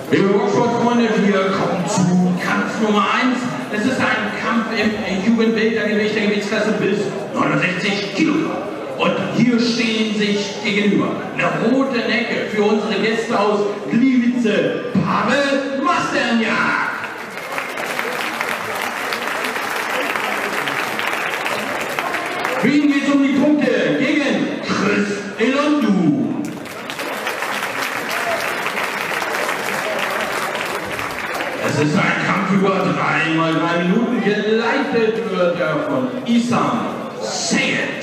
Liebe Boxsportfreunde, wir kommen zu Kampf Nummer 1. Es ist ein Kampf im Jugendweltergewicht der Gewichtsklasse bis 69 Kilogramm. Und hier stehen sich gegenüber eine rote Necke für unsere Gäste aus Gliwice, Pavel Masterniak. Für ihn geht es um die Punkte gegen Chris Elondu. Es ist ein Kampf über 3 mal 3 Minuten, geleitet wird er von Isam Seyed.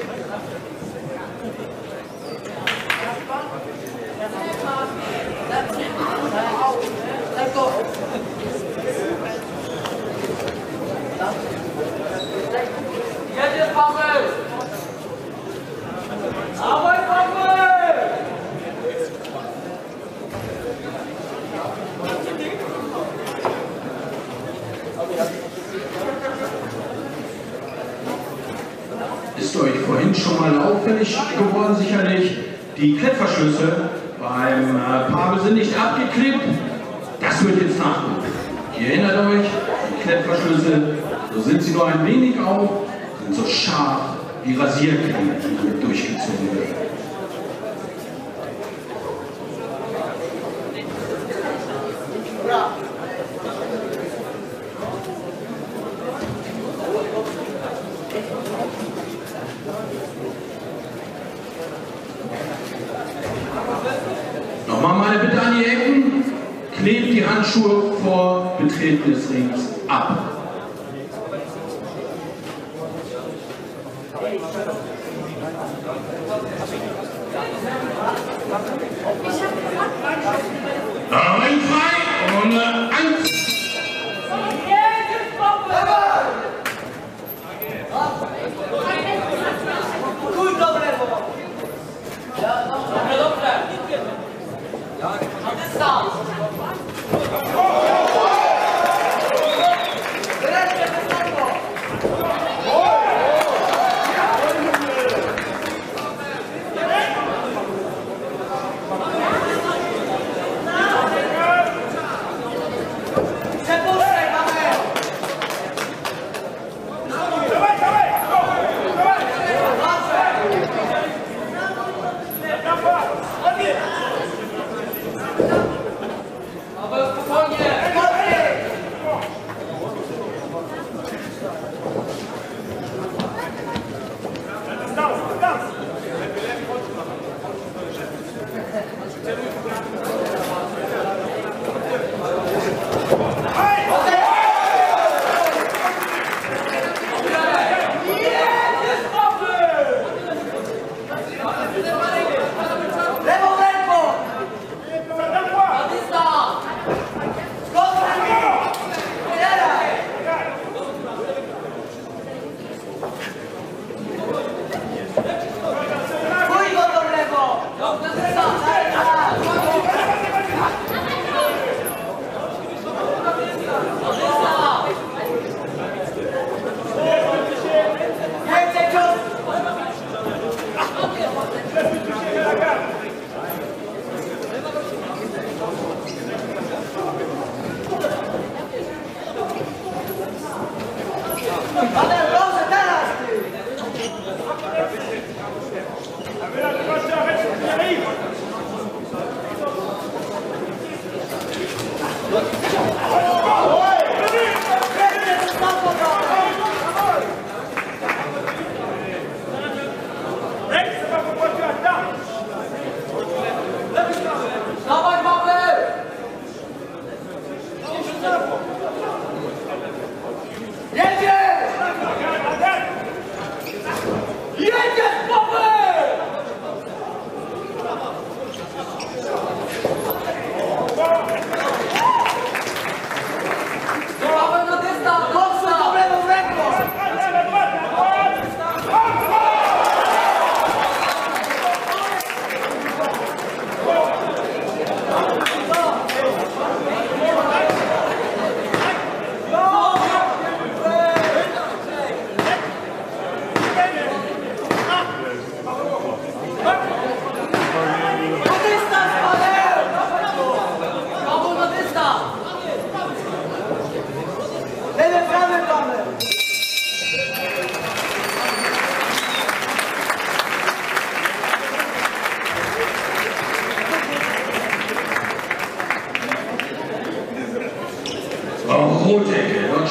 Ist euch vorhin schon mal auffällig geworden, sicherlich. Die Klettverschlüsse beim Pavel sind nicht abgeklebt. Das wird jetzt nachgeholt. Ihr erinnert euch, die Klettverschlüsse, so sind sie nur ein wenig auf, sind so scharf wie Rasierklingen, die damit durchgezogen werden. Nochmal meine Bitte an die Ecken, klebt die Handschuhe vor Betreten des Rings ab. Ring frei und 1.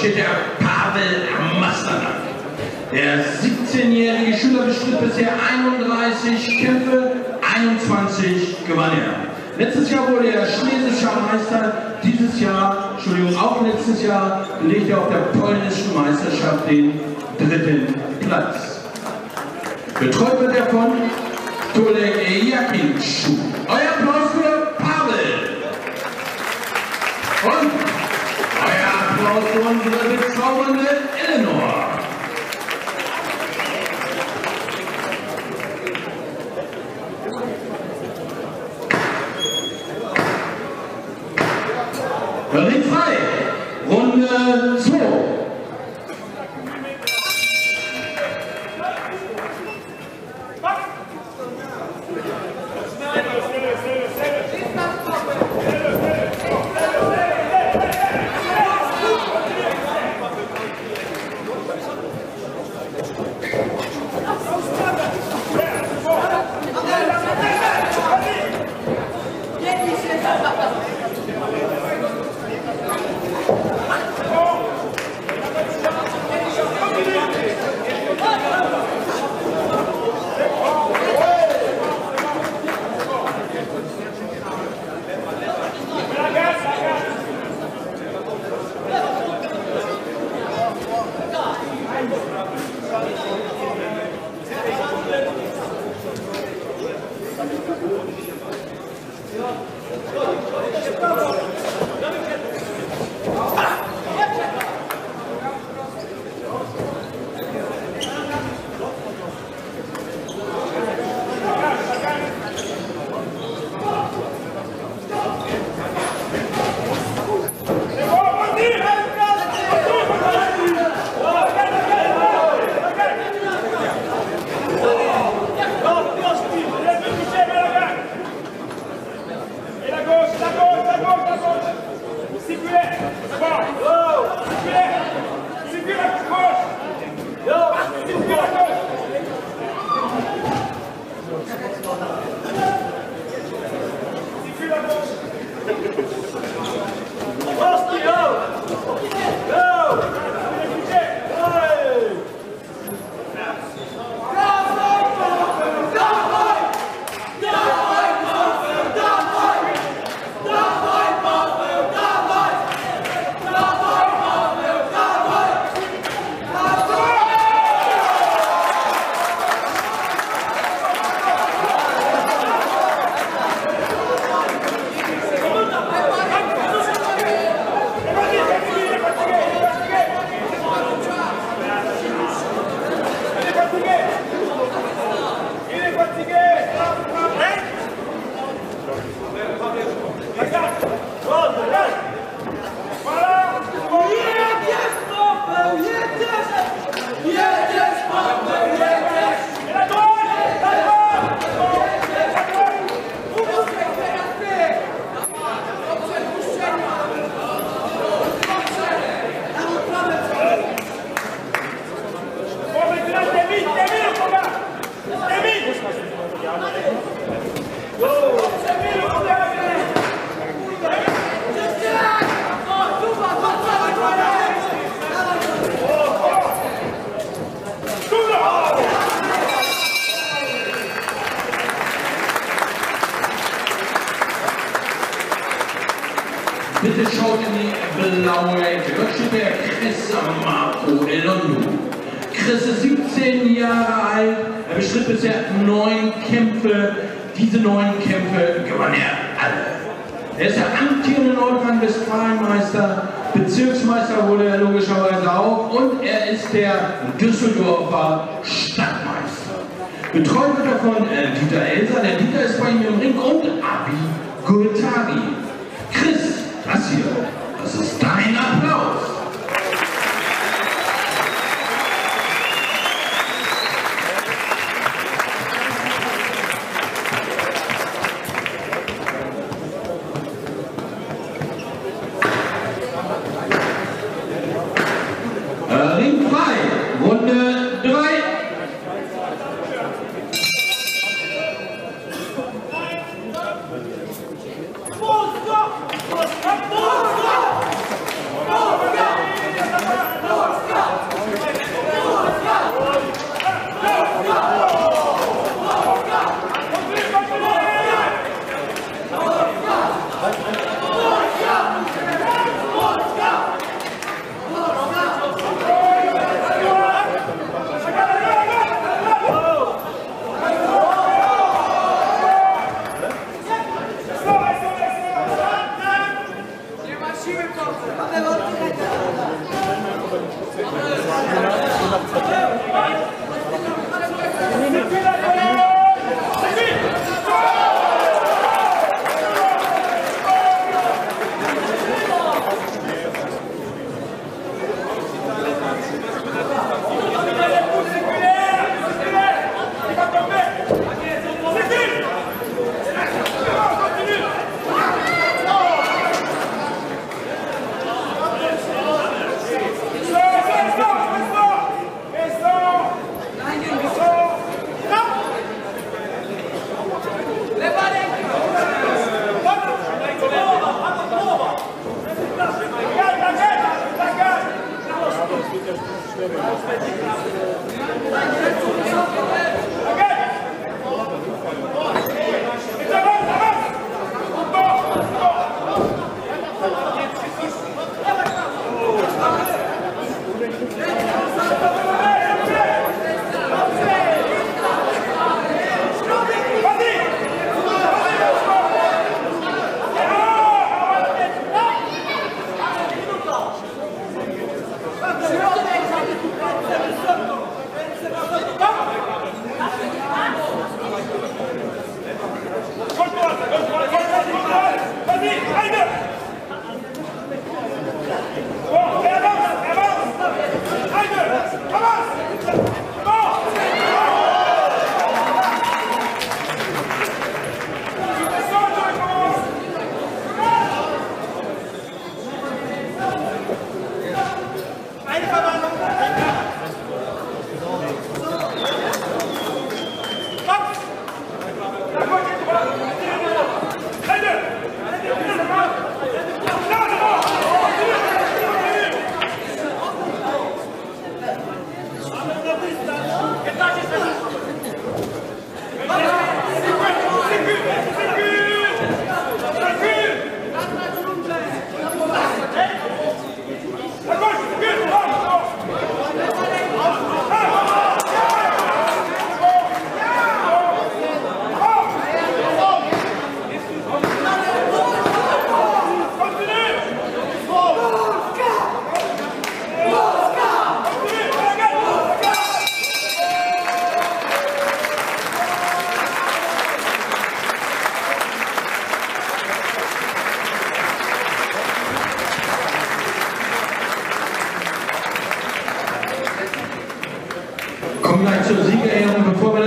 steht der Pavel Masternak. Der 17-jährige Schüler bestritt bisher 31 Kämpfe, 21 gewann er. Letztes Jahr wurde er schlesischer Meister, dieses Jahr, Entschuldigung, auch letztes Jahr belegt er auf der polnischen Meisterschaft den 3. Platz. Betreut wird er von Tolek Jakinczuk. Euer Applaus für Pavel. Und euer Applaus für unsere bezaubernde Eleanor. Ring frei, Runde 2. Bitte schaut in die blaue Ecke. Dort steht der Chris Marco Elondo. Chris ist 17 Jahre alt. Er bestritt bisher 9 Kämpfe. Diese 9 Kämpfe gewann er alle. Er ist der amtierende Nordrhein-Westfalen-Meister. Bezirksmeister wurde er logischerweise auch. Und er ist der Düsseldorfer Stadtmeister. Betreut wird er von Dieter Elser. Der Dieter ist bei ihm im Ring. Und Abi Gultari. Chris, das hier, das ist dein Applaus. Ring frei, Runde 3. Siegerehrung, bevor wir